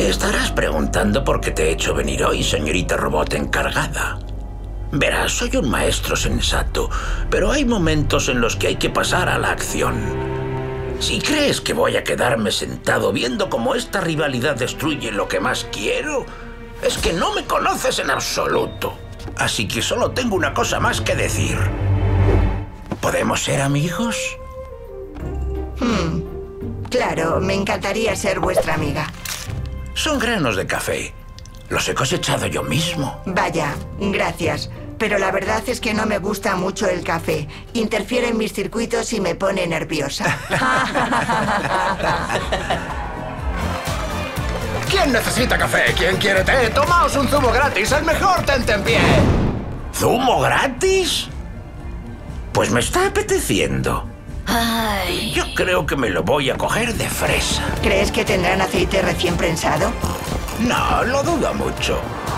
Te estarás preguntando por qué te he hecho venir hoy, señorita robot encargada. Verás, soy un maestro sensato, pero hay momentos en los que hay que pasar a la acción. Si crees que voy a quedarme sentado viendo cómo esta rivalidad destruye lo que más quiero, es que no me conoces en absoluto. Así que solo tengo una cosa más que decir. ¿Podemos ser amigos? Claro, me encantaría ser vuestra amiga. Son granos de café. Los he cosechado yo mismo. Vaya, gracias. Pero la verdad es que no me gusta mucho el café. Interfiere en mis circuitos y me pone nerviosa. ¿Quién necesita café? ¿Quién quiere té? Tomaos un zumo gratis, el mejor tentempié. ¿Zumo gratis? Pues me está apeteciendo. Ay. Yo creo que me lo voy a coger de fresa. ¿Crees que tendrán aceite recién prensado? No, lo dudo mucho.